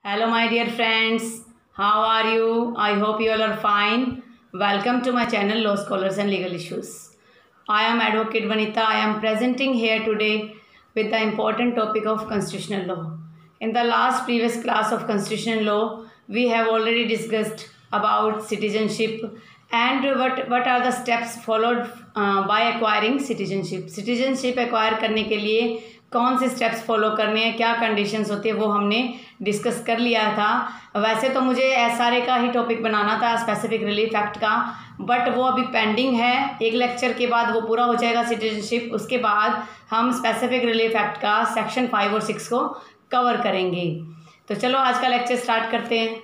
Hello, my dear friends. How are you? I hope you all are fine. Welcome to my channel, Law Scholars and Legal Issues. I am Advocate Vanita. I am presenting here today with the important topic of constitutional law. In the last previous class of constitutional law, we have already discussed about citizenship and what are the steps followed by acquiring citizenship. Citizenship acquire करने के लिए कौन से steps follow करने हैं, क्या conditions होती है, वो हमने डिस्कस कर लिया था। वैसे तो मुझे एसआरए का ही टॉपिक बनाना था, स्पेसिफिक रिलीफ एक्ट का, बट वो अभी पेंडिंग है। एक लेक्चर के बाद वो पूरा हो जाएगा सिटीजनशिप। उसके बाद हम स्पेसिफिक रिलीफ एक्ट का सेक्शन 5 और 6 को कवर करेंगे। तो चलो आज का लेक्चर स्टार्ट करते हैं।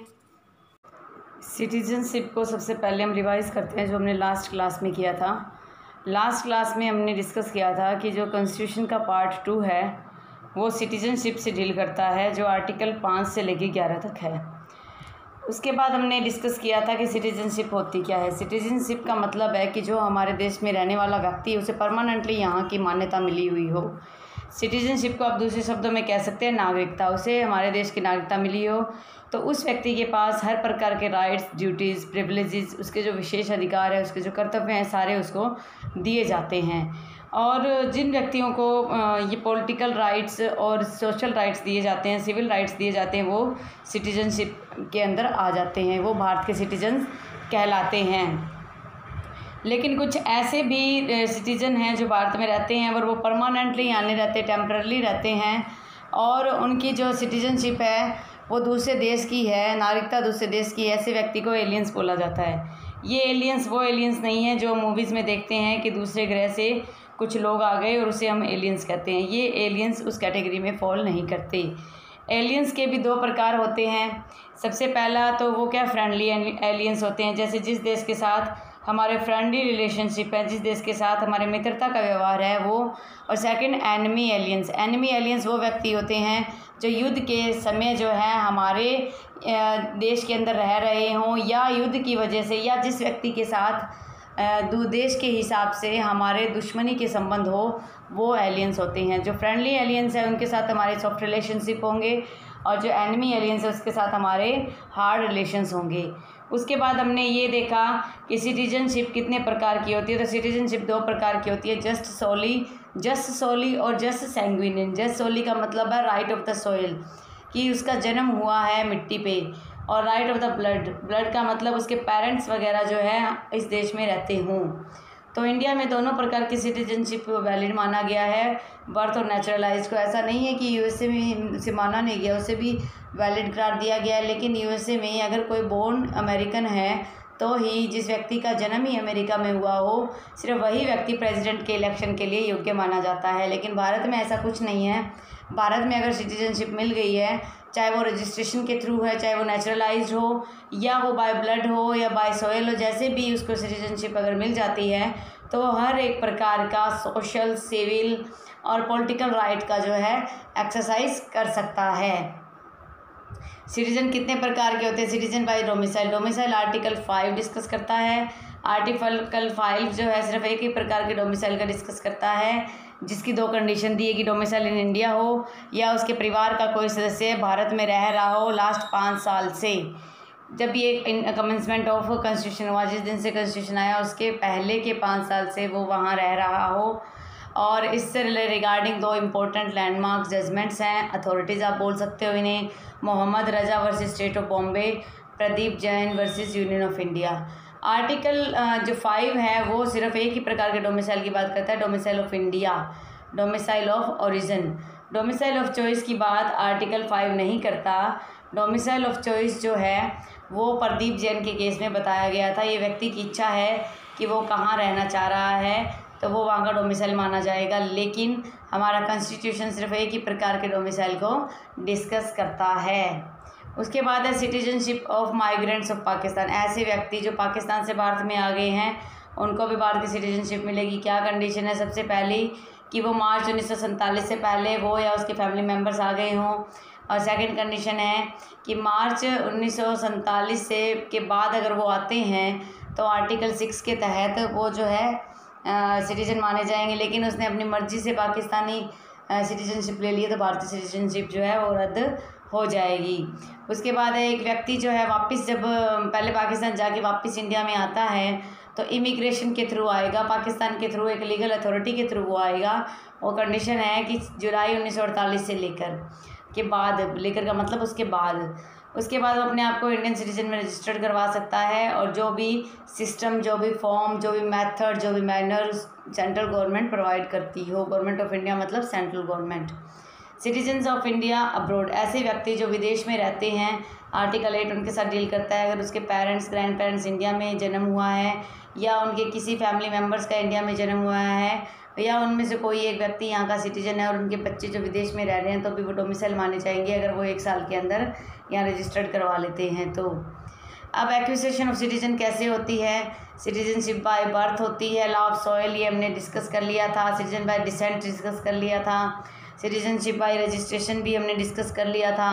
सिटीजनशिप को सबसे पहले हम रिवाइज़ करते हैं जो हमने लास्ट क्लास में किया था। लास्ट क्लास में हमने डिस्कस किया था कि जो कॉन्स्टिट्यूशन का पार्ट 2 है वो सिटीजनशिप से डील करता है, जो आर्टिकल 5 से लेकर 11 तक है। उसके बाद हमने डिस्कस किया था कि सिटीजनशिप होती क्या है। सिटीजनशिप का मतलब है कि जो हमारे देश में रहने वाला व्यक्ति उसे परमानेंटली यहाँ की मान्यता मिली हुई हो। सिटीजनशिप को आप दूसरे शब्दों में कह सकते हैं नागरिकता। उसे हमारे देश की नागरिकता मिली हो तो उस व्यक्ति के पास हर प्रकार के राइट्स, ड्यूटीज़, प्रिविलेजेस, उसके जो विशेष अधिकार है, उसके जो कर्तव्य हैं, सारे उसको दिए जाते हैं। और जिन व्यक्तियों को ये पॉलिटिकल राइट्स और सोशल राइट्स दिए जाते हैं, सिविल राइट्स दिए जाते हैं, वो सिटीजनशिप के अंदर आ जाते हैं, वो भारत के सिटीजन कहलाते हैं। लेकिन कुछ ऐसे भी सिटीजन हैं जो भारत में रहते हैं और वो परमानेंटली यहाँ नहीं रहते, टेम्पररी रहते हैं, और उनकी जो सिटीजनशिप है वो दूसरे देश की है, नागरिकता दूसरे देश की है। ऐसे व्यक्ति को एलियंस बोला जाता है। ये एलियंस वो एलियंस नहीं है जो मूवीज़ में देखते हैं कि दूसरे ग्रह से कुछ लोग आ गए और उसे हम एलियंस कहते हैं। ये एलियंस उस कैटेगरी में फॉल नहीं करते। एलियंस के भी 2 प्रकार होते हैं। सबसे पहला तो वो क्या, फ्रेंडली एलियंस होते हैं, जैसे जिस देश के साथ हमारे फ्रेंडली रिलेशनशिप है, जिस देश के साथ हमारे मित्रता का व्यवहार है वो। और second enemy aliens. Enemy aliens वो व्यक्ति होते हैं जो युद्ध के समय जो है हमारे देश के अंदर रह रहे हों, या युद्ध की वजह से, या जिस व्यक्ति के साथ देश के हिसाब से हमारे दुश्मनी के संबंध हो, वो एलियंस होते हैं। जो फ्रेंडली एलियंस है उनके साथ हमारे सॉफ्ट रिलेशनशिप होंगे, और जो एनिमी एलियंस है उसके साथ हमारे हार्ड रिलेशंस होंगे। उसके बाद हमने ये देखा कि सिटीजनशिप कितने प्रकार की होती है। तो सिटीजनशिप 2 प्रकार की होती है, जस्ट सोली और जस्ट सैंग्विनियन। जस्ट सोली का मतलब है राइट ऑफ द सोइल, कि उसका जन्म हुआ है मिट्टी पे, और राइट ऑफ द ब्लड का मतलब उसके पेरेंट्स वगैरह जो है इस देश में रहते हों। तो इंडिया में दोनों प्रकार की सिटीजनशिप वैलिड माना गया है, बर्थ और नेचुरलाइज को। ऐसा नहीं है कि यूएसए में उसे माना नहीं गया, उसे भी वैलिड करार दिया गया है। लेकिन यूएसए में अगर कोई बोर्न अमेरिकन है तो ही, जिस व्यक्ति का जन्म ही अमेरिका में हुआ हो, सिर्फ वही व्यक्ति प्रेसिडेंट के इलेक्शन के लिए योग्य माना जाता है। लेकिन भारत में ऐसा कुछ नहीं है। भारत में अगर सिटीजनशिप मिल गई है, चाहे वो रजिस्ट्रेशन के थ्रू है, चाहे वो नेचुरलाइज्ड हो, या वो बाय ब्लड हो या बाय सॉयल हो, जैसे भी उसको सिटीजनशिप अगर मिल जाती है तो हर एक प्रकार का सोशल, सिविल और पॉलिटिकल राइट का जो है एक्सरसाइज कर सकता है। सिटीजन कितने प्रकार के होते हैं? Citizen by domicile article 5 discuss करता है। आर्टिकल 5 जो है सिर्फ एक ही प्रकार के डोमिसाइल का डिस्कस करता है, जिसकी 2 कंडीशन दी है कि डोमिसाइल इन इंडिया हो, या उसके परिवार का कोई सदस्य भारत में रह रहा हो लास्ट 5 साल से। जब ये कमेंसमेंट ऑफ कॉन्स्टिट्यूशन हुआ, जिस दिन से कॉन्स्टिट्यूशन आया उसके पहले के 5 साल से वो वहाँ रह रहा हो। और इससे रिगार्डिंग 2 इम्पोर्टेंट लैंडमार्क जजमेंट्स हैं, अथॉरिटीज़ आप बोल सकते हो इन्हें। Mohammad Raza versus state of Bombay, Pradeep Jain versus union of India. Article जो 5 है वो सिर्फ एक ही प्रकार के डोमिसाइल की बात करता है, domicile of India, domicile of origin. Domicile of choice की बात आर्टिकल 5 नहीं करता। डोमिसाइल ऑफ चॉइस जो है वो प्रदीप जैन के केस में बताया गया था। ये व्यक्ति की इच्छा है कि वो कहाँ रहना चाह रहा है तो वो वहाँ का डोमिसाइल माना जाएगा। लेकिन हमारा कॉन्स्टिट्यूशन सिर्फ एक ही प्रकार के डोमिसाइल को डिस्कस करता है। उसके बाद है citizenship of migrants of Pakistan. ऐसे व्यक्ति जो पाकिस्तान से भारत में आ गए हैं उनको भी भारत की सिटीजनशिप मिलेगी। क्या कंडीशन है? सबसे पहली कि वो मार्च 1947 से पहले वो या उसके फैमिली मेम्बर्स आ गए हों। और सेकंड कंडीशन है कि मार्च 1947 से के बाद अगर वो आते हैं तो आर्टिकल 6 के तहत वो जो है सिटीजन माने जाएंगे। लेकिन उसने अपनी मर्ज़ी से पाकिस्तानी सिटीजनशिप ले ली है तो भारतीय सिटीजनशिप जो है वो रद्द हो जाएगी। उसके बाद एक व्यक्ति जो है वापस जब पहले पाकिस्तान जाके वापस इंडिया में आता है तो इमिग्रेशन के थ्रू आएगा, पाकिस्तान के थ्रू, एक लीगल अथॉरिटी के थ्रू वो आएगा। वो कंडीशन है कि जुलाई 1948 से लेकर के बाद, लेकर का मतलब उसके बाद वो अपने आप को इंडियन सिटीजन में रजिस्टर्ड करवा सकता है। और जो भी सिस्टम, जो भी फॉर्म, जो भी मेथड, जो भी मैनर सेंट्रल गवर्नमेंट प्रोवाइड करती हो, गवर्नमेंट ऑफ इंडिया मतलब central government. Citizens of India abroad, ऐसे व्यक्ति जो विदेश में रहते हैं, आर्टिकल 8 उनके साथ डील करता है। अगर उसके पेरेंट्स, ग्रैंड पेरेंट्स इंडिया में जन्म हुआ है या उनके किसी फैमिली मेम्बर्स का इंडिया में जन्म हुआ है या उनमें से कोई एक व्यक्ति यहाँ का सिटीजन है और उनके बच्चे जो विदेश में रह रहे हैं तो भी वो डोमिसाइल माने जाएंगे अगर वो 1 साल के अंदर यहाँ रजिस्टर्ड करवा लेते हैं तो। अब एक्विजिशन ऑफ सिटीजन कैसे होती है? सिटीजनशिप बाय बर्थ होती है, लॉ ऑफ सॉइल ये हमने डिस्कस कर लिया था, सिटीजन बाय डिसेंट डिस्कस कर लिया था, सिटीजनशिप बाय रजिस्ट्रेशन भी हमने डिस्कस कर लिया था,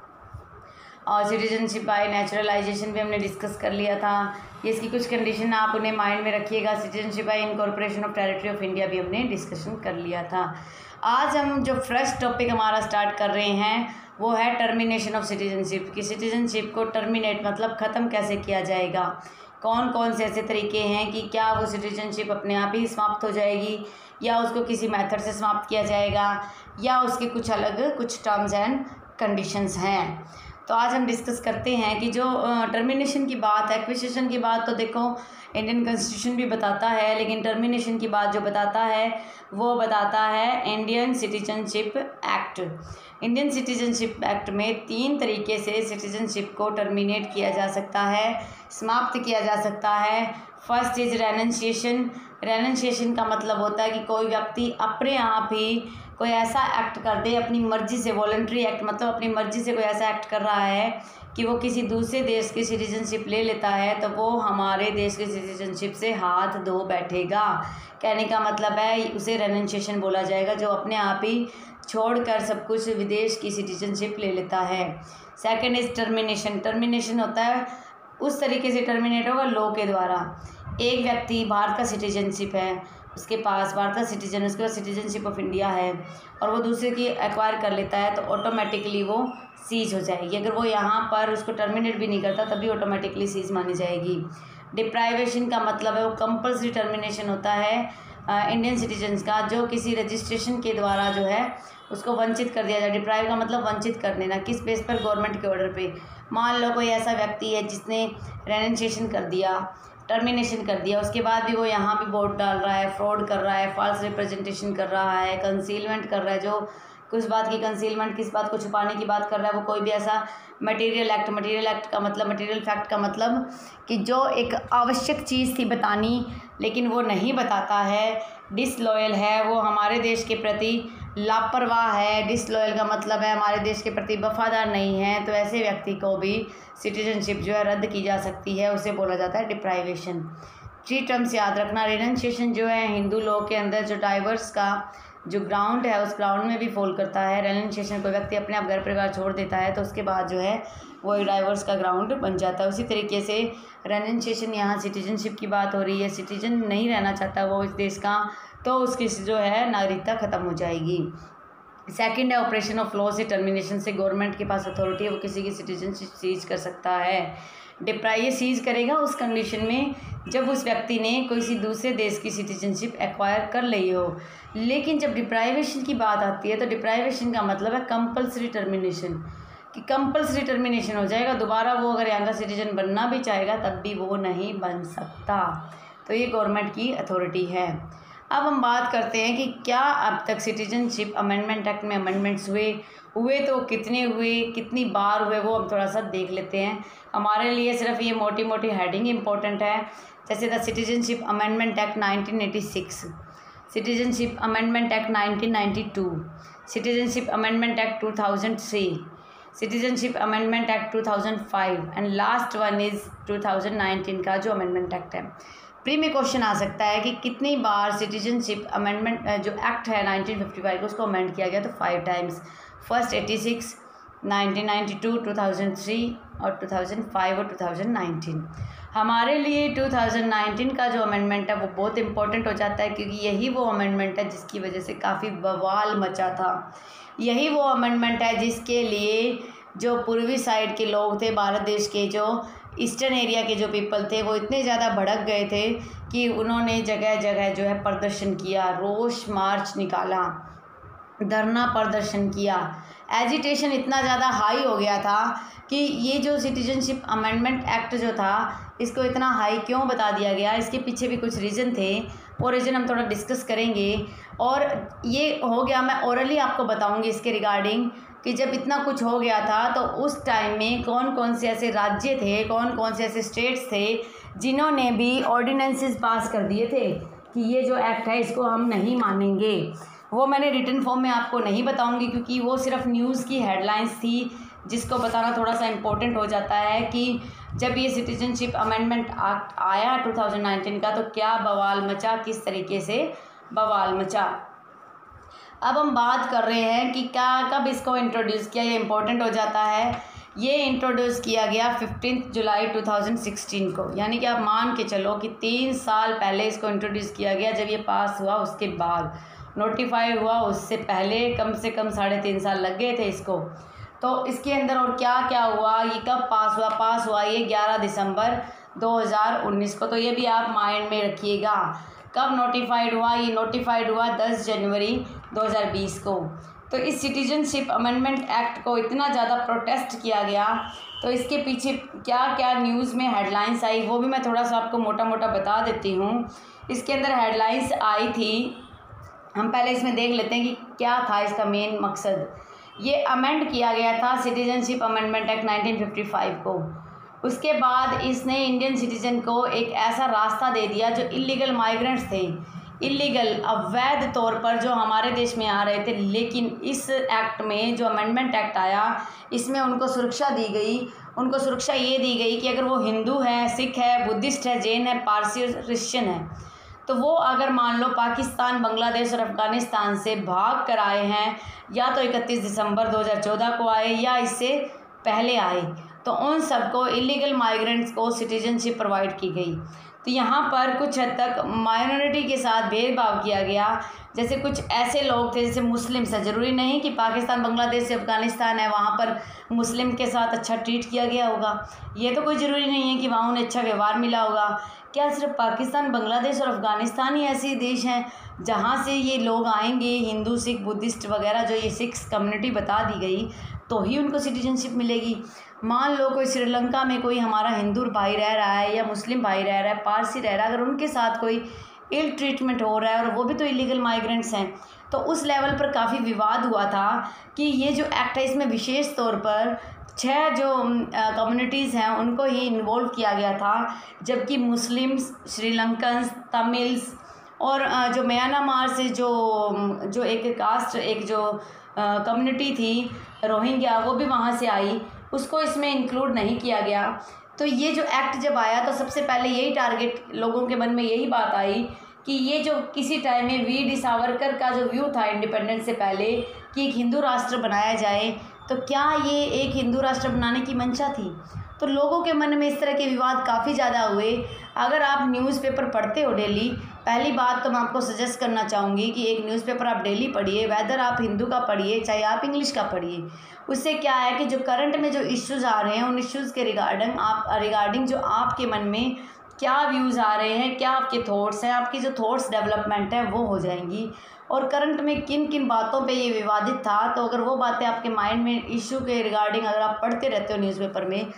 और सिटीजनशिप बाय नेचुरलाइजेशन भी हमने डिस्कस कर लिया था। ये इसकी कुछ कंडीशन आप उन्हें माइंड में रखिएगा। Citizenship by incorporation of territory of India भी हमने डिस्कशन कर लिया था। आज हम जो फ्रेश टॉपिक हमारा स्टार्ट कर रहे हैं वो है टर्मिनेशन ऑफ सिटीजनशिप, कि सिटीजनशिप को टर्मिनेट मतलब ख़त्म कैसे किया जाएगा, कौन कौन से ऐसे तरीके हैं कि क्या वो सिटीजनशिप अपने आप ही समाप्त हो जाएगी या उसको किसी मेथड से समाप्त किया जाएगा या उसके कुछ अलग कुछ टर्म्स एंड कंडीशंस हैं। तो आज हम डिस्कस करते हैं कि जो टर्मिनेशन की बात है, एक्विजिशन की बात तो देखो इंडियन कॉन्स्टिट्यूशन भी बताता है, लेकिन टर्मिनेशन की बात जो बताता है वो बताता है Indian citizenship act. Indian citizenship act में 3 तरीके से सिटीजनशिप को टर्मिनेट किया जा सकता है, समाप्त किया जा सकता है। First is रेनंशिएशन। रेनंशिएशन का मतलब होता है कि कोई व्यक्ति अपने आप ही कोई ऐसा एक्ट कर दे अपनी मर्जी से, वॉलंटरी एक्ट मतलब अपनी मर्जी से कोई ऐसा एक्ट कर रहा है कि वो किसी दूसरे देश की सिटीजनशिप ले लेता है तो वो हमारे देश की सिटीजनशिप से हाथ धो बैठेगा। कहने का मतलब है उसे रेनंशिएशन बोला जाएगा, जो अपने आप ही छोड़कर सब कुछ विदेश की सिटीजनशिप ले लेता है। Second is termination. टर्मिनेशन होता है उस तरीके से टर्मिनेट होगा लॉ के द्वारा। एक व्यक्ति भारत का सिटीजनशिप है, उसके पास भारत का सिटीजन, उसके पास सिटीजनशिप ऑफ इंडिया है और वो दूसरे की एक्वायर कर लेता है तो ऑटोमेटिकली वो सीज हो जाएगी। अगर वो यहाँ पर उसको टर्मिनेट भी नहीं करता तभी ऑटोमेटिकली सीज मानी जाएगी। डिप्राइवेशन का मतलब है वो कंपल्सरी टर्मिनेशन होता है इंडियन सिटीजन्स का, जो किसी रजिस्ट्रेशन के द्वारा जो है उसको वंचित कर दिया जाए। डिप्राइव का मतलब वंचित कर देना, किस बेस पर? गवर्नमेंट के ऑर्डर पे। मान लो कोई ऐसा व्यक्ति है जिसने रेनंशिएशन कर दिया, टर्मिनेशन कर दिया, उसके बाद भी वो यहाँ भी वोट डाल रहा है, फ्रॉड कर रहा है, फॉल्स रिप्रेजेंटेशन कर रहा है, कंसीलमेंट कर रहा है, जो कुछ बात की कंसीलमेंट, किस बात को छुपाने की बात कर रहा है, वो कोई भी ऐसा मटेरियल एक्ट का मतलब मटेरियल फैक्ट का मतलब कि जो एक आवश्यक चीज़ थी बतानी लेकिन वो नहीं बताता है, डिसलॉयल है, वो हमारे देश के प्रति लापरवाह है। डिसलॉयल का मतलब है हमारे देश के प्रति वफादार नहीं है, तो ऐसे व्यक्ति को भी सिटीजनशिप जो है रद्द की जा सकती है, उसे बोला जाता है डिप्राइवेशन। 3 टर्म्स याद रखना। रेनंशिएशन जो है हिंदू लॉ के अंदर जो डाइवर्स का जो ग्राउंड है उस ग्राउंड में भी फॉल करता है। रेनंशिएशन कोई व्यक्ति अपने आप घर परिवार छोड़ देता है तो उसके बाद जो है वो एक डाइवर्स का ग्राउंड बन जाता है। उसी तरीके से रेनंशिएशन, यहाँ सिटीजनशिप की बात हो रही है, सिटीजन नहीं रहना चाहता वो इस देश का तो उसकी जो है नागरिकता ख़त्म हो जाएगी। सेकंड है ऑपरेशन ऑफ लॉ से टर्मिनेशन से गवर्नमेंट के पास अथॉरिटी है, वो किसी की सिटीजनशिप सीज कर सकता है। ये सीज करेगा उस कंडीशन में जब उस व्यक्ति ने किसी दूसरे देश की सिटीजनशिप एक्वायर कर ली हो। लेकिन जब डिप्राइवेशन की बात आती है तो डिप्राइवेशन का मतलब है कंपल्सरी टर्मिनेशन, कि कंपल्सरी टर्मिनेशन हो जाएगा, दोबारा वो अगर यहाँ का सिटीजन बनना भी चाहेगा तब भी वो नहीं बन सकता। तो ये गवर्नमेंट की अथॉरिटी है। अब हम बात करते हैं कि क्या अब तक सिटीजनशिप अमेंडमेंट एक्ट में अमेंडमेंट्स हुए तो कितने हुए, कितनी बार हुए, वो हम थोड़ा सा देख लेते हैं। हमारे लिए सिर्फ ये मोटी मोटी हेडिंग इंपॉर्टेंट है, जैसे the citizenship amendment act 1986, citizenship amendment act 1992, citizenship amendment act 2003, citizenship amendment act 2005 and last one is 2019 का जो अमेंडमेंट एक्ट है। प्री में क्वेश्चन आ सकता है कि कितनी बार सिटीजनशिप अमेंडमेंट जो एक्ट है 1955 को उसको अमेंड किया गया, तो 5 टाइम्स। फर्स्ट 86, 1992, 2003 और 2005 और 2019। हमारे लिए 2019 का जो अमेंडमेंट है वो बहुत इंपॉर्टेंट हो जाता है, क्योंकि यही वो अमेंडमेंट है जिसकी वजह से काफ़ी बवाल मचा था। यही वो अमेंडमेंट है जिसके लिए जो पूर्वी साइड के लोग थे भारत देश के, जो ईस्टर्न एरिया के जो पीपल थे, वो इतने ज़्यादा भड़क गए थे कि उन्होंने जगह जगह जो है प्रदर्शन किया, रोष मार्च निकाला, धरना प्रदर्शन किया। एजिटेशन इतना ज़्यादा हाई हो गया था कि ये जो सिटीजनशिप अमेंडमेंट एक्ट जो था, इसको इतना हाई क्यों बता दिया गया, इसके पीछे भी कुछ रीज़न थे। वो रीज़न हम थोड़ा डिस्कस करेंगे। और ये हो गया, मैं ओरली आपको बताऊंगी इसके रिगार्डिंग कि जब इतना कुछ हो गया था तो उस टाइम में कौन कौन से ऐसे राज्य थे, कौन कौन से ऐसे स्टेट्स थे जिन्होंने भी ऑर्डिनेंसेस पास कर दिए थे कि ये जो एक्ट है इसको हम नहीं मानेंगे। वो मैंने रिटन फॉर्म में आपको नहीं बताऊंगी क्योंकि वो सिर्फ न्यूज़ की हेडलाइंस थी, जिसको बताना थोड़ा सा इम्पोर्टेंट हो जाता है कि जब ये सिटीजनशिप अमेंडमेंट एक्ट आया 2019 का तो क्या बवाल मचा, किस तरीके से बवाल मचा। अब हम बात कर रहे हैं कि क्या कब इसको इंट्रोड्यूस किया, ये इम्पोर्टेंट हो जाता है। ये इंट्रोड्यूस किया गया 15 जुलाई 2016 को, यानी कि आप मान के चलो कि 3 साल पहले इसको इंट्रोड्यूस किया गया। जब ये पास हुआ उसके बाद, नोटिफाई हुआ उससे पहले कम से कम 3.5 साल लग गए थे इसको। तो इसके अंदर और क्या क्या हुआ, ये कब पास हुआ ये 11 दिसंबर 2019 को। तो ये भी आप माइंड में रखिएगा। कब नोटिफाइड हुआ, ये नोटिफाइड हुआ 10 जनवरी 2020 को। तो इस सिटीजनशिप अमेंडमेंट एक्ट को इतना ज़्यादा प्रोटेस्ट किया गया, तो इसके पीछे क्या क्या न्यूज़ में हेडलाइंस आई वो भी मैं थोड़ा सा आपको मोटा मोटा बता देती हूँ। इसके अंदर हेडलाइंस आई थी, हम पहले इसमें देख लेते हैं कि क्या था इसका मेन मकसद। ये अमेंड किया गया था सिटीजनशिप अमेंडमेंट एक्ट 1955 को। उसके बाद इसने इंडियन सिटीजन को एक ऐसा रास्ता दे दिया जो इलीगल माइग्रेंट्स थे, इलीगल अवैध तौर पर जो हमारे देश में आ रहे थे, लेकिन इस एक्ट में जो अमेंडमेंट एक्ट आया इसमें उनको सुरक्षा दी गई। उनको सुरक्षा ये दी गई कि अगर वो हिंदू है, सिख है, बुद्धिस्ट है, जैन है, पारसी और क्रिश्चियन है, तो वो अगर मान लो पाकिस्तान, बांग्लादेश और अफ़गानिस्तान से भाग कर आए हैं, या तो 31 दिसंबर 2014 को आए या इससे पहले आए, तो उन सबको इलीगल माइग्रेंट्स को सिटीजनशिप प्रोवाइड की गई। तो यहाँ पर कुछ हद तक माइनॉरिटी के साथ भेदभाव किया गया। जैसे कुछ ऐसे लोग थे जैसे मुस्लिम्स है, ज़रूरी नहीं कि पाकिस्तान, बांग्लादेश से अफ़गानिस्तान है वहाँ पर मुस्लिम के साथ अच्छा ट्रीट किया गया होगा, ये तो कोई ज़रूरी नहीं है कि वहाँ उन्हें अच्छा व्यवहार मिला होगा। क्या सिर्फ पाकिस्तान, बांग्लादेश और अफ़गानिस्तान ही ऐसे देश हैं जहाँ से ये लोग आएंगे, हिंदू, सिख, बुद्धिस्ट वगैरह, जो ये सिक्स कम्युनिटी बता दी गई, तो ही उनको सिटीजनशिप मिलेगी। मान लो कोई श्रीलंका में कोई हमारा हिंदू भाई रह रहा है या मुस्लिम भाई रह रहा है, पारसी रह रहा है, अगर उनके साथ कोई इल ट्रीटमेंट हो रहा है और वो भी तो इलीगल माइग्रेंट्स हैं, तो उस लेवल पर काफ़ी विवाद हुआ था कि ये जो एक्ट है इसमें विशेष तौर पर 6 जो कम्युनिटीज़ हैं उनको ही इन्वॉल्व किया गया था, जबकि मुस्लिम्स, श्रीलंकन्स, तमिल्स और जो म्यांमार से जो एक कास्ट, एक जो कम्युनिटी थी रोहिंग्या, वो भी वहाँ से आई, उसको इसमें इंक्लूड नहीं किया गया। तो ये जो एक्ट जब आया तो सबसे पहले यही टारगेट, लोगों के मन में यही बात आई कि ये जो किसी टाइम में वीर डी सावरकर का जो व्यू था इंडिपेंडेंस से पहले कि एक हिंदू राष्ट्र बनाया जाए, तो क्या ये एक हिंदू राष्ट्र बनाने की मंशा थी। तो लोगों के मन में इस तरह के विवाद काफ़ी ज़्यादा हुए। अगर आप न्यूज़पेपर पढ़ते हो डेली, पहली बात तो मैं आपको सजेस्ट करना चाहूँगी कि एक न्यूज़पेपर आप डेली पढ़िए, वेदर आप हिंदू का पढ़िए चाहे आप इंग्लिश का पढ़िए। उससे क्या है कि जो करंट में जो इश्यूज़ आ रहे हैं उन इश्यूज़ के रिगार्डिंग जो आपके मन में क्या व्यूज़ आ रहे हैं, क्या आपके थॉट्स हैं, आपकी जो थॉट्स डेवलपमेंट है वो हो जाएंगी। और करंट में किन किन बातों पे ये विवादित था, तो अगर वो बातें आपके माइंड में इशू के रिगार्डिंग अगर आप पढ़ते रहते हो न्यूज़पेपर में,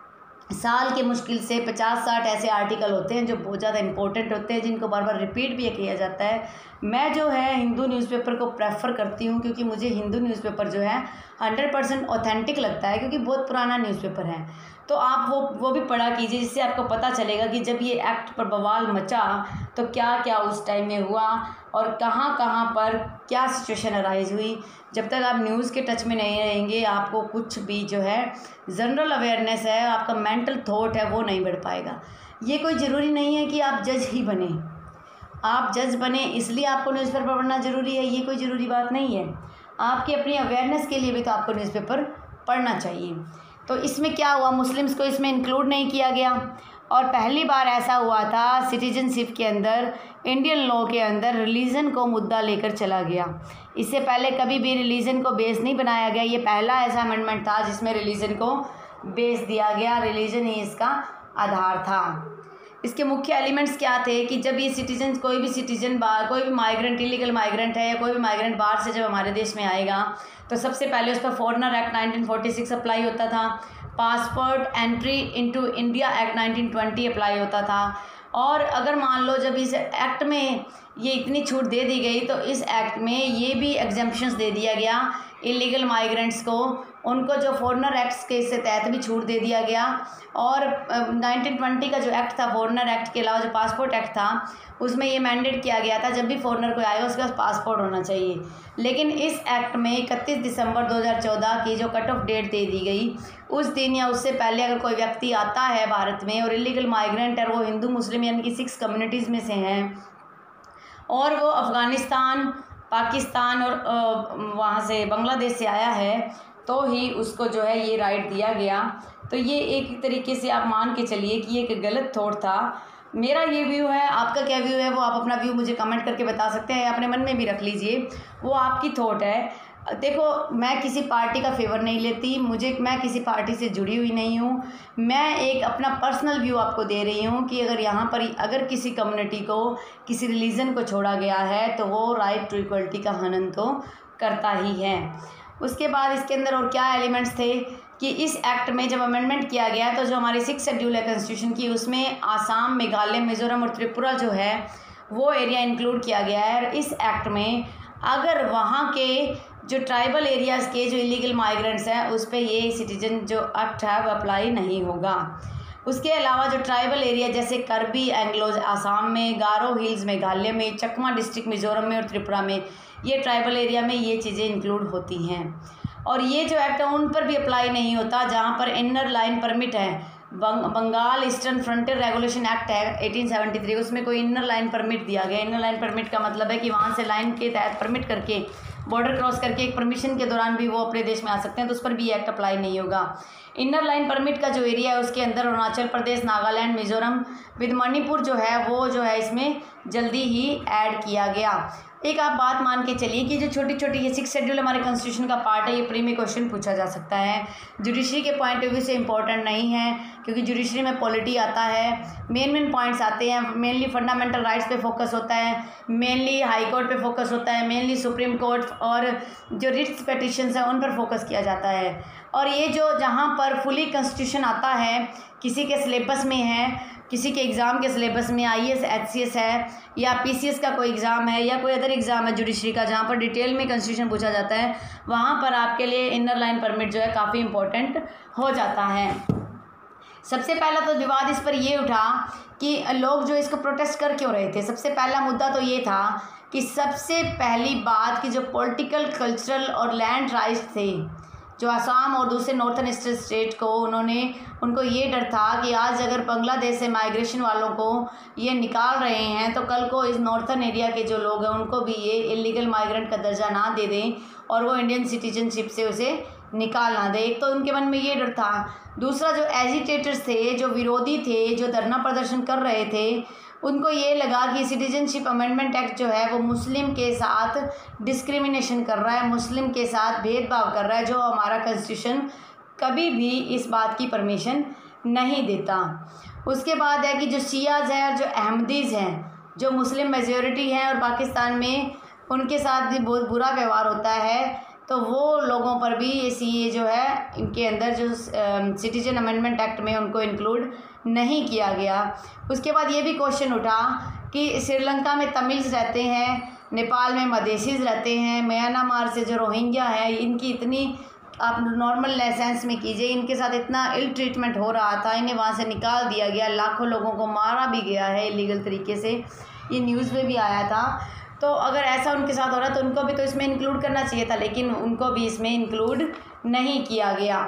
साल के मुश्किल से 50-60 ऐसे आर्टिकल होते हैं जो बहुत ज़्यादा इंपॉर्टेंट होते हैं, जिनको बार बार रिपीट भी किया जाता है। मैं जो है हिंदू न्यूज़पेपर को प्रेफर करती हूँ क्योंकि मुझे हिंदू न्यूज़पेपर जो है 100% ऑथेंटिक लगता है, क्योंकि बहुत पुराना न्यूज़पेपर है। तो आप वो भी पढ़ा कीजिए, जिससे आपको पता चलेगा कि जब ये एक्ट पर बवाल मचा तो क्या क्या उस टाइम में हुआ और कहाँ कहाँ पर क्या सिचुएशन अराइज हुई। जब तक आप न्यूज़ के टच में नहीं रहेंगे, आपको कुछ भी जो है जनरल अवेयरनेस है, आपका मेंटल थॉट है, वो नहीं बढ़ पाएगा। ये कोई ज़रूरी नहीं है कि आप जज ही बने, आप जज बने इसलिए आपको न्यूज़पेपर पढ़ना ज़रूरी है, ये कोई ज़रूरी बात नहीं है। आपकी अपनी अवेयरनेस के लिए भी तो आपको न्यूज़पेपर पढ़ना चाहिए। तो इसमें क्या हुआ, मुस्लिम्स को इसमें इंक्लूड नहीं किया गया। और पहली बार ऐसा हुआ था सिटीजनशिप के अंदर, इंडियन लॉ के अंदर रिलीजन को मुद्दा लेकर चला गया। इससे पहले कभी भी रिलीजन को बेस नहीं बनाया गया। ये पहला ऐसा अमेंडमेंट था जिसमें रिलीजन को बेस दिया गया, रिलीजन ही इसका आधार था। इसके मुख्य एलिमेंट्स क्या थे कि जब ये सिटीजन कोई भी माइग्रेंट, इलीगल माइग्रेंट है या कोई भी माइग्रेंट बाहर से जब हमारे देश में आएगा तो सबसे पहले उस पर फॉरेनर एक्ट 1946 अप्लाई होता था, passport entry into India act 1920 apply होता था। और अगर मान लो जब इस एक्ट में ये इतनी छूट दे दी गई तो इस एक्ट में ये भी एग्जेम्पशंस दे दिया गया इलीगल माइग्रेंट्स को, उनको जो फॉरेनर एक्ट्स के इससे तहत भी छूट दे दिया गया। और 1920 का जो एक्ट था, फॉरेनर एक्ट के अलावा जो पासपोर्ट एक्ट था, उसमें ये मैंडेट किया गया था जब भी फॉरेनर कोई आएगा उसके पास पासपोर्ट होना चाहिए। लेकिन इस एक्ट में 31 दिसंबर 2014 की जो कट ऑफ डेट दे दी गई, उस दिन या उससे पहले अगर कोई व्यक्ति आता है भारत में और इलीगल माइग्रेंट है, वो हिंदू मुस्लिम यानी कि 6 कम्युनिटीज़ में से हैं और वो अफ़गानिस्तान, पाकिस्तान और वहाँ से बांग्लादेश से आया है, तो ही उसको जो है ये राइट दिया गया। तो ये एक तरीके से आप मान के चलिए कि ये एक गलत थॉट था। मेरा ये व्यू है, आपका क्या व्यू है वो आप अपना व्यू मुझे कमेंट करके बता सकते हैं, अपने मन में भी रख लीजिए, वो आपकी थॉट है। देखो, मैं किसी पार्टी का फेवर नहीं लेती, मैं किसी पार्टी से जुड़ी हुई नहीं हूँ। मैं एक अपना पर्सनल व्यू आपको दे रही हूँ कि अगर यहाँ पर अगर किसी कम्युनिटी को, किसी रिलीजन को छोड़ा गया है तो वो राइट टू इक्वलिटी का हनन तो करता ही है। उसके बाद इसके अंदर और क्या एलिमेंट्स थे कि इस एक्ट में जब अमेंडमेंट किया गया तो जो हमारी 6 शेड्यूल है कॉन्स्टिट्यूशन की, उसमें आसाम, मेघालय, मिजोरम और त्रिपुरा जो है वो एरिया इंक्लूड किया गया है। और इस एक्ट में अगर वहाँ के जो ट्राइबल एरियाज़ के जो इलीगल माइग्रेंट्स हैं उस पर ये सिटीजन जो एक्ट है वो अप्लाई नहीं होगा। उसके अलावा जो ट्राइबल एरिया जैसे कर्बी एंग्लोज आसाम में, गारो हिल्स मेघालय में, चकमा डिस्ट्रिक्ट मिजोरम में और त्रिपुरा में, ये ट्राइबल एरिया में ये चीज़ें इंक्लूड होती हैं। और ये जो एक्ट है उन पर भी अप्लाई नहीं होता जहाँ पर इनर लाइन परमिट है। Bengal eastern frontier regulation act है 1873, उसमें कोई इनर लाइन परमिट दिया गया। इनर लाइन परमिट का मतलब है कि वहाँ से लाइन के तहत परमिट करके, बॉर्डर क्रॉस करके एक परमिशन के दौरान भी वो अपने देश में आ सकते हैं, तो उस पर भी एक्ट अप्लाई नहीं होगा। इनर लाइन परमिट का जो एरिया है उसके अंदर अरुणाचल प्रदेश, नागालैंड, मिजोरम विद मणिपुर जो है वो जो है इसमें जल्दी ही ऐड किया गया। एक आप बात मान के चलिए कि जो छोटी छोटी ये 6 शेड्यूल हमारे कॉन्स्टिट्यूशन का पार्ट है, ये प्री में क्वेश्चन पूछा जा सकता है। जुडिशरी के पॉइंट ऑफ व्यू से इंपॉर्टेंट नहीं है क्योंकि जुडिशरी में पॉलिटी आता है, मेन पॉइंट्स आते हैं, मेनली फंडामेंटल राइट्स पे फोकस होता है, मेनली हाई कोर्ट पे फोकस होता है, मेनली सुप्रीम कोर्ट और जो रिट्स पिटिशंस हैं उन पर फोकस किया जाता है। और ये जो जहाँ पर फुली कॉन्स्टिट्यूशन आता है, किसी के सिलेबस में है, किसी के एग्ज़ाम के सिलेबस में IAS HCS है या PCS का कोई एग्ज़ाम है या कोई अदर एग्ज़ाम है जुडिशरी का जहाँ पर डिटेल में कॉन्स्टिट्यूशन पूछा जाता है, वहाँ पर आपके लिए इनर लाइन परमिट जो है काफ़ी इम्पोर्टेंट हो जाता है। सबसे पहला तो विवाद इस पर ये उठा कि लोग जो इसको प्रोटेस्ट कर क्यों रहे थे। सबसे पहला मुद्दा तो ये था कि सबसे पहली बात कि जो पॉलिटिकल, कल्चरल और लैंड राइट्स थे जो असम और दूसरे नॉर्थन ईस्टर्न स्टेट को, उनको ये डर था कि आज अगर बांग्लादेश से माइग्रेशन वालों को ये निकाल रहे हैं तो कल को इस नॉर्थन एरिया के जो लोग हैं उनको भी ये इलीगल माइग्रेंट का दर्जा ना दे दें और वो इंडियन सिटीजनशिप से उसे निकाल ना दे। एक तो उनके मन में ये डर था। दूसरा, जो एजिटेटर्स थे, जो विरोधी थे, जो धरना प्रदर्शन कर रहे थे, उनको ये लगा कि सिटीजनशिप अमेंडमेंट एक्ट जो है वो मुस्लिम के साथ डिस्क्रिमिनेशन कर रहा है, मुस्लिम के साथ भेदभाव कर रहा है, जो हमारा कॉन्स्टिट्यूशन कभी भी इस बात की परमिशन नहीं देता। उसके बाद है कि जो शियाज़ हैं और जो अहमदीज़ हैं, जो मुस्लिम मेजॉरिटी हैं और पाकिस्तान में उनके साथ भी बहुत बुरा व्यवहार होता है, तो वो लोगों पर भी ये CA जो है इनके अंदर जो सिटीजन अमेंडमेंट एक्ट में उनको इंक्लूड नहीं किया गया। उसके बाद ये भी क्वेश्चन उठा कि श्रीलंका में तमिल्स रहते हैं, नेपाल में मधेसीज रहते हैं, म्यांमार से जो रोहिंग्या है, इनकी इतनी आप नॉर्मल लाइसेंस में कीजिए, इनके साथ इतना इल ट्रीटमेंट हो रहा था, इन्हें वहाँ से निकाल दिया गया, लाखों लोगों को मारा भी गया है इलीगल तरीके से, ये न्यूज़ में भी आया था। तो अगर ऐसा उनके साथ हो रहा तो उनको भी तो इसमें इंक्लूड करना चाहिए था, लेकिन उनको भी इसमें इंक्लूड नहीं किया गया।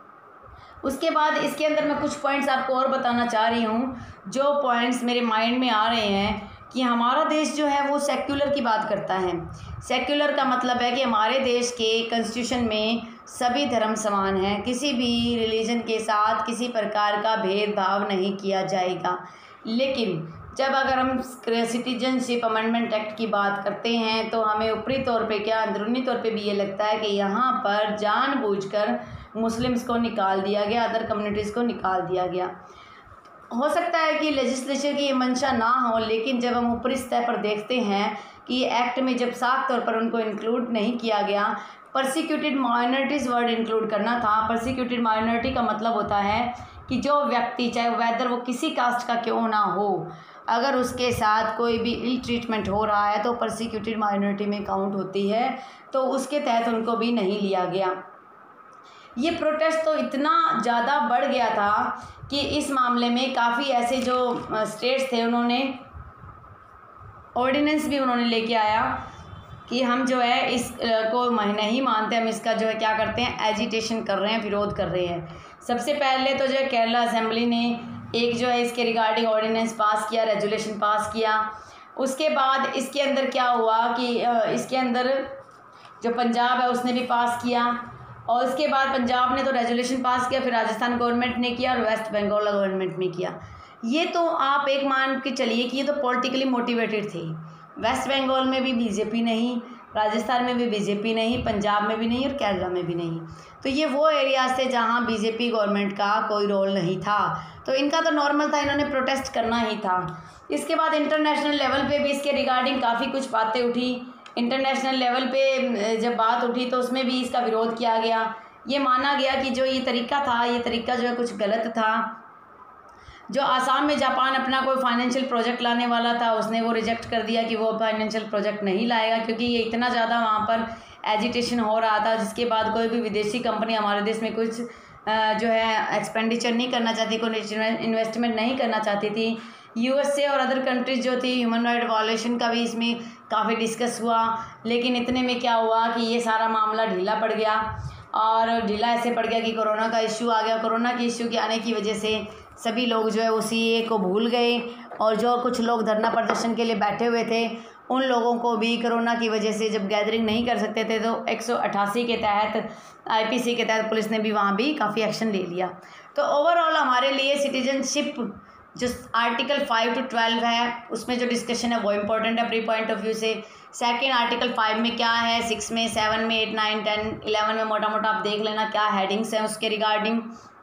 उसके बाद इसके अंदर मैं कुछ पॉइंट्स आपको और बताना चाह रही हूँ, जो पॉइंट्स मेरे माइंड में आ रहे हैं कि हमारा देश जो है वो सेक्युलर की बात करता है। सेक्युलर का मतलब है कि हमारे देश के कॉन्स्टिट्यूशन में सभी धर्म समान हैं, किसी भी रिलीजन के साथ किसी प्रकार का भेदभाव नहीं किया जाएगा। लेकिन जब अगर हम सिटीजनशिप अमेंडमेंट एक्ट की बात करते हैं तो हमें ऊपरी तौर पे क्या अंदरूनी तौर पे भी ये लगता है कि यहाँ पर जानबूझकर मुस्लिम्स को निकाल दिया गया, अदर कम्युनिटीज़ को निकाल दिया गया। हो सकता है कि लेजिस्लेचर की ये मंशा ना हो, लेकिन जब हम ऊपरी सतह पर देखते हैं कि ये एक्ट में जब साफ तौर पर उनको इंक्लूड नहीं किया गया, परसिक्यूटेड माइनॉरिटीज़ वर्ड इंक्लूड करना था। परसिक्यूटेड माइनॉरिटी का मतलब होता है कि जो व्यक्ति, चाहे वेदर वो किसी कास्ट का क्यों ना हो, अगर उसके साथ कोई भी इल ट्रीटमेंट हो रहा है तो परसिक्यूटेड माइनॉरिटी में काउंट होती है, तो उसके तहत उनको भी नहीं लिया गया। ये प्रोटेस्ट तो इतना ज़्यादा बढ़ गया था कि इस मामले में काफ़ी ऐसे जो स्टेट्स थे उन्होंने ऑर्डिनेंस भी उन्होंने लेके आया कि हम जो है इस को नहीं मानते, हम इसका जो है क्या करते हैं, एजिटेशन कर रहे हैं, विरोध कर रहे हैं। सबसे पहले तो जो है केरला असेंबली ने एक जो है इसके रिगार्डिंग ऑर्डिनेंस पास किया, रेजुलेशन पास किया। उसके बाद इसके अंदर क्या हुआ कि इसके अंदर जो पंजाब है उसने भी पास किया, और उसके बाद पंजाब ने तो रेजुलेशन पास किया, फिर राजस्थान गवर्नमेंट ने किया और वेस्ट बंगाल गवर्नमेंट ने किया। ये तो आप एक मान के चलिए कि ये तो पॉलिटिकली मोटिवेटेड थे। वेस्ट बंगाल में भी बीजेपी नहीं, राजस्थान में भी बीजेपी नहीं, पंजाब में भी नहीं और केरला में भी नहीं। तो ये वो एरियाज थे जहाँ बीजेपी गवर्नमेंट का कोई रोल नहीं था, तो इनका तो नॉर्मल था, इन्होंने प्रोटेस्ट करना ही था। इसके बाद इंटरनेशनल लेवल पे भी इसके रिगार्डिंग काफ़ी कुछ बातें उठी। इंटरनेशनल लेवल पे जब बात उठी तो उसमें भी इसका विरोध किया गया। ये माना गया कि जो ये तरीका था, ये तरीका जो है कुछ गलत था। जो आसाम में जापान अपना कोई फाइनेंशियल प्रोजेक्ट लाने वाला था, उसने वो रिजेक्ट कर दिया कि वो फाइनेंशियल प्रोजेक्ट नहीं लाएगा, क्योंकि ये इतना ज़्यादा वहाँ पर एजिटेशन हो रहा था, जिसके बाद कोई भी विदेशी कंपनी हमारे देश में कुछ जो है एक्सपेंडिचर नहीं करना चाहती, कोई इन्वेस्टमेंट नहीं करना चाहती थी। यूएसए और अदर कंट्रीज जो थी, ह्यूमन राइट वायलेशन का भी इसमें काफ़ी डिस्कस हुआ, लेकिन इतने में क्या हुआ कि ये सारा मामला ढीला पड़ गया। और ढीला ऐसे पड़ गया कि कोरोना का इश्यू आ गया। कोरोना के इश्यू के आने की वजह से सभी लोग जो है उसी को भूल गए, और जो कुछ लोग धरना प्रदर्शन के लिए बैठे हुए थे उन लोगों को भी कोरोना की वजह से जब गैदरिंग नहीं कर सकते थे तो 188 के तहत आईपीसी के तहत पुलिस ने भी वहाँ भी काफ़ी एक्शन ले लिया। तो ओवरऑल हमारे लिए सिटीजनशिप जो आर्टिकल 5 to 12 है उसमें जो डिस्कशन है वो इम्पोर्टेंट है प्री पॉइंट ऑफ व्यू से। सेकेंड आर्टिकल 5 में क्या है, 6 में, 7 में, 8, 9, 10, 11 में मोटा मोटा आप देख लेना क्या हेडिंग्स हैं उसके रिगार्डिंग।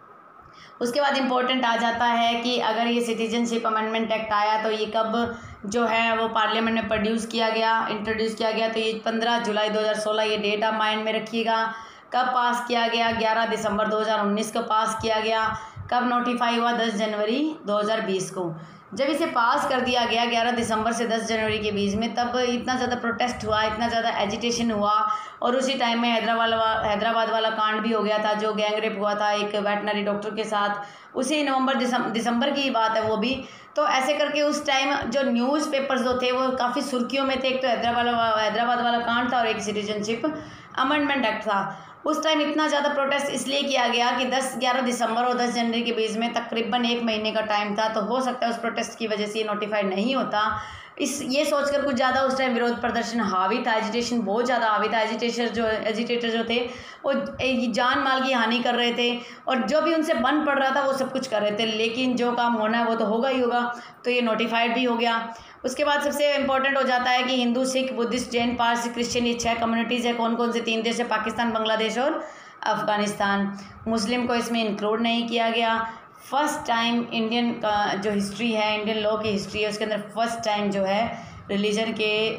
उसके बाद इम्पोर्टेंट आ जाता है कि अगर ये सिटीजनशिप अमेंडमेंट एक्ट आया तो ये कब जो है वो पार्लियामेंट में इंट्रोड्यूस किया गया। तो ये 15 जुलाई 2016, ये डेट आप माइंड में रखिएगा। कब पास किया गया, 11 दिसंबर 2019 को पास किया गया। कब नोटिफाई हुआ, 10 जनवरी 2020 को। जब इसे पास कर दिया गया 11 दिसंबर से 10 जनवरी के बीच में, तब इतना ज़्यादा प्रोटेस्ट हुआ, इतना ज़्यादा एजिटेशन हुआ, और उसी टाइम में हैदराबाद वाला कांड भी हो गया था, जो गैंग रेप हुआ था एक वेटनरी डॉक्टर के साथ, उसी दिसंबर की बात है वो भी। तो ऐसे करके उस टाइम जो न्यूज़पेपर्स जो थे वो काफ़ी सुर्खियों में थे। एक तो हैदराबाद वाला कांड था और एक सिटीजनशिप अमेंडमेंट एक्ट था। उस टाइम इतना ज़्यादा प्रोटेस्ट इसलिए किया गया कि 11 दिसंबर और 10 जनवरी के बीच में तकरीबन 1 महीने का टाइम था, तो हो सकता है उस प्रोटेस्ट की वजह से ये नोटिफाइड नहीं होता। ये सोचकर कुछ ज़्यादा उस टाइम विरोध प्रदर्शन हावी था, एजिटेशन बहुत ज़्यादा हावी था। एजिटेटर जो थे वो जान माल की हानि कर रहे थे, और जो भी उनसे बन पड़ रहा था वो सब कुछ कर रहे थे, लेकिन जो काम होना है वो तो होगा ही होगा। तो ये नोटिफाइड भी हो गया। उसके बाद सबसे इम्पोर्टेंट हो जाता है कि हिंदू, सिख, बुद्धिस्ट, जैन, पारसी, क्रिश्चियन, ये 6 कम्युनिटीज़ है। कौन कौन से 3 देश है, पाकिस्तान, बांग्लादेश और अफ़गानिस्तान। मुस्लिम को इसमें इंक्लूड नहीं किया गया। फर्स्ट टाइम इंडियन का जो हिस्ट्री है, इंडियन लॉ की हिस्ट्री है, उसके अंदर फर्स्ट टाइम जो है रिलीजन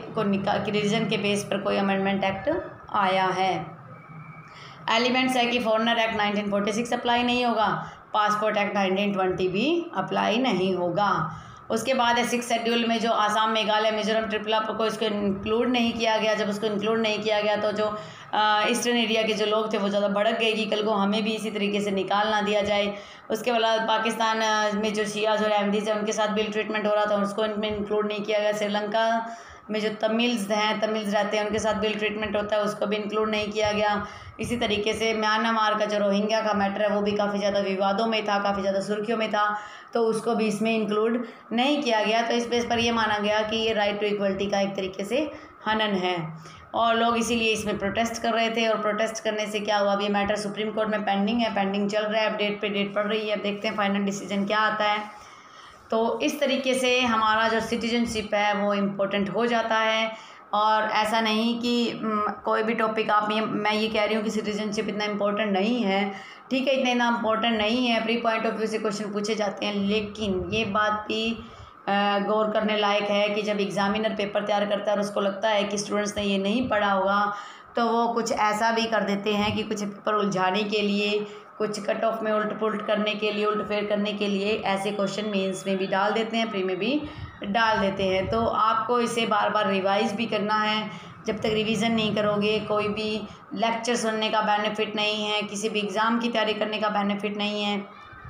के बेस पर कोई अमेंडमेंट एक्ट आया है। एलिमेंट्स है कि फॉरेनर एक्ट 1946 अप्लाई नहीं होगा, पासपोर्ट एक्ट 1920 भी अप्लाई नहीं होगा। उसके बाद है 6 शेड्यूल में जो आसाम, मेघालय, मिजोरम, त्रिपुरा को इसको इंक्लूड नहीं किया गया। जब उसको इंक्लूड नहीं किया गया तो जो ईस्टर्न एरिया के जो लोग थे वो ज़्यादा भड़क गए कि कल को हमें भी इसी तरीके से निकाल ना दिया जाए। उसके बाद पाकिस्तान में जो शियाज और अहमदीज हैं उनके साथ बिल ट्रीटमेंट हो रहा था, उसको इनमें इंक्लूड नहीं किया गया। श्रीलंका में जो तमिल्स रहते हैं उनके साथ बिल ट्रीटमेंट होता है, उसको भी इंक्लूड नहीं किया गया। इसी तरीके से म्यांमार का जो रोहिंग्या का मैटर है वो भी काफ़ी ज़्यादा विवादों में था, काफ़ी ज़्यादा सुर्खियों में था, तो उसको भी इसमें इंक्लूड नहीं किया गया। तो इस बेस पर ये माना गया कि ये राइट टू इक्वलिटी का एक तरीके से हनन है और लोग इसीलिए इसमें प्रोटेस्ट कर रहे थे। और प्रोटेस्ट करने से क्या हुआ, अब ये मैटर सुप्रीम कोर्ट में पेंडिंग है, पेंडिंग चल रहा है, अब डेट पे डेट पड़ रही है, अब देखते हैं फाइनल डिसीजन क्या आता है। तो इस तरीके से हमारा जो सिटीजनशिप है वो इम्पोर्टेंट हो जाता है। और ऐसा नहीं कि कोई भी टॉपिक मैं ये कह रही हूँ कि सिटीजनशिप इतना इम्पोर्टेंट नहीं है, ठीक है, इतना इम्पोर्टेंट नहीं है, प्री पॉइंट ऑफ व्यू से क्वेश्चन पूछे जाते हैं, लेकिन ये बात भी गौर करने लायक है कि जब एग्जामिनर पेपर तैयार करता है और उसको लगता है कि स्टूडेंट्स ने ये नहीं पढ़ा होगा, तो वो कुछ ऐसा भी कर देते हैं कि कुछ पेपर उलझाने के लिए, कुछ कट ऑफ में उल्ट पुल्ट करने के लिए, उल्ट फेर करने के लिए ऐसे क्वेश्चन मेंस में भी डाल देते हैं, प्री में भी डाल देते हैं। तो आपको इसे बार बार रिवाइज़ भी करना है। जब तक रिवीजन नहीं करोगे कोई भी लेक्चर सुनने का बेनिफिट नहीं है, किसी भी एग्ज़ाम की तैयारी करने का बेनिफिट नहीं है।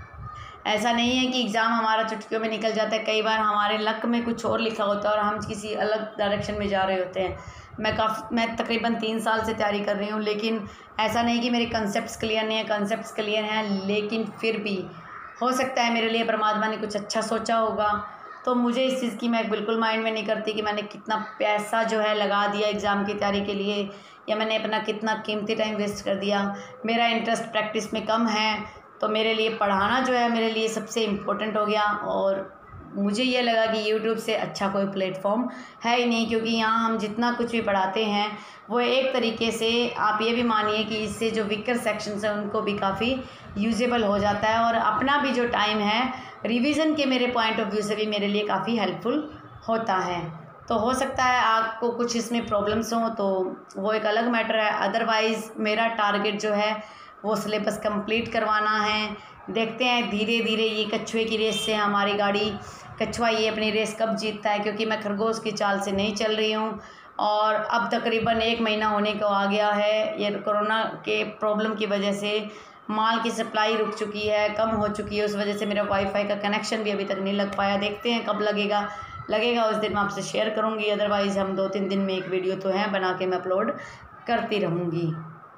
ऐसा नहीं है कि एग्ज़ाम हमारा चुटकियों में निकल जाता है, कई बार हमारे लक में कुछ और लिखा होता है और हम किसी अलग डायरेक्शन में जा रहे होते हैं। मैं तकरीबन 3 साल से तैयारी कर रही हूँ, लेकिन ऐसा नहीं कि मेरे कंसेप्ट्स क्लियर नहीं है, कंसेप्ट्स क्लियर हैं, लेकिन फिर भी हो सकता है मेरे लिए परमात्मा ने कुछ अच्छा सोचा होगा। तो मुझे इस चीज़ की मैं बिल्कुल माइंड में नहीं करती कि मैंने कितना पैसा जो है लगा दिया एग्ज़ाम की तैयारी के लिए, या मैंने अपना कितना कीमती टाइम वेस्ट कर दिया। मेरा इंटरेस्ट प्रैक्टिस में कम है, तो मेरे लिए पढ़ाना जो है मेरे लिए सबसे इम्पोर्टेंट हो गया। और मुझे ये लगा कि यूट्यूब से अच्छा कोई प्लेटफॉर्म है ही नहीं, क्योंकि यहाँ हम जितना कुछ भी पढ़ाते हैं वो एक तरीके से आप ये भी मानिए कि इससे जो वीकर सेक्शंस हैं उनको भी काफ़ी यूजेबल हो जाता है, और अपना भी जो टाइम है रिवीजन के मेरे पॉइंट ऑफ व्यू से भी मेरे लिए काफ़ी हेल्पफुल होता है। तो हो सकता है आपको कुछ इसमें प्रॉब्लम्स हों, तो वो एक अलग मैटर है। अदरवाइज़ मेरा टारगेट जो है वो सिलेबस कंप्लीट करवाना है। देखते हैं धीरे धीरे ये कछुए की रेस से हमारी गाड़ी, कछुआ ये अपनी रेस कब जीतता है, क्योंकि मैं खरगोश की चाल से नहीं चल रही हूँ। और अब तकरीबन 1 महीना होने को आ गया है। ये कोरोना के प्रॉब्लम की वजह से माल की सप्लाई रुक चुकी है, कम हो चुकी है, उस वजह से मेरा वाईफाई का कनेक्शन भी अभी तक नहीं लग पाया। देखते हैं कब लगेगा उस दिन मैं आपसे शेयर करूँगी। अदरवाइज़ हम 2-3 दिन में एक वीडियो तो है बना के मैं अपलोड करती रहूँगी।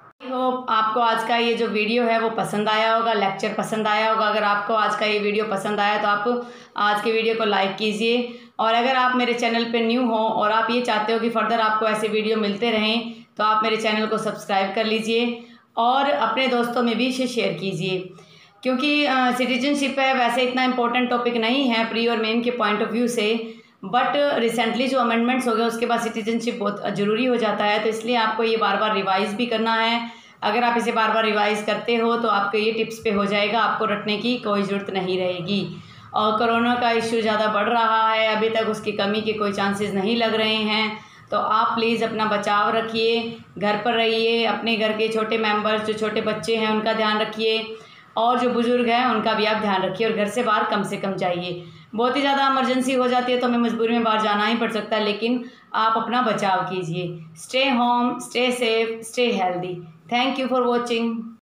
होप आपको आज का ये जो वीडियो है वो पसंद आया होगा, लेक्चर पसंद आया होगा। अगर आपको आज का ये वीडियो पसंद आया तो आप आज के वीडियो को लाइक कीजिए, और अगर आप मेरे चैनल पे न्यू हो और आप ये चाहते हो कि फर्दर आपको ऐसे वीडियो मिलते रहें, तो आप मेरे चैनल को सब्सक्राइब कर लीजिए और अपने दोस्तों में भी इसे शेयर कीजिए। क्योंकि सिटीजनशिप है, वैसे इतना इम्पोर्टेंट टॉपिक नहीं है प्री और मेन के पॉइंट ऑफ व्यू से, बट रिसेंटली जो अमेंडमेंट्स हो गए उसके बाद सिटीजनशिप बहुत ज़रूरी हो जाता है। तो इसलिए आपको ये बार बार रिवाइज़ भी करना है। अगर आप इसे बार बार रिवाइज़ करते हो तो आपके ये टिप्स पे हो जाएगा, आपको रटने की कोई ज़रूरत नहीं रहेगी। और कोरोना का इशू ज़्यादा बढ़ रहा है, अभी तक उसकी कमी के कोई चांसेस नहीं लग रहे हैं। तो आप प्लीज़ अपना बचाव रखिए, घर पर रहिए, अपने घर के छोटे मेंबर्स जो छोटे बच्चे हैं उनका ध्यान रखिए, और जो बुज़ुर्ग हैं उनका भी आप ध्यान रखिए, और घर से बाहर कम से कम जाइए। बहुत ही ज़्यादा इमरजेंसी हो जाती है तो हमें मजबूरी में बाहर जाना ही पड़ सकता है, लेकिन आप अपना बचाव कीजिए। Stay home, stay safe, stay healthy. Thank you for watching.